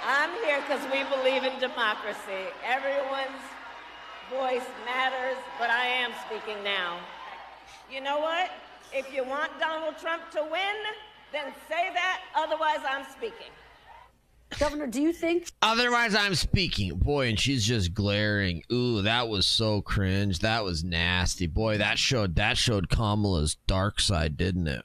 I'm here because we believe in democracy. Everyone's voice matters, but I am speaking now. You know what? If you want Donald Trump to win, then say that. Otherwise, I'm speaking. Governor, do you think? Otherwise, I'm speaking. Boy, and she's just glaring. Ooh, that was so cringe. That was nasty. Boy, that showed Kamala's dark side, didn't it?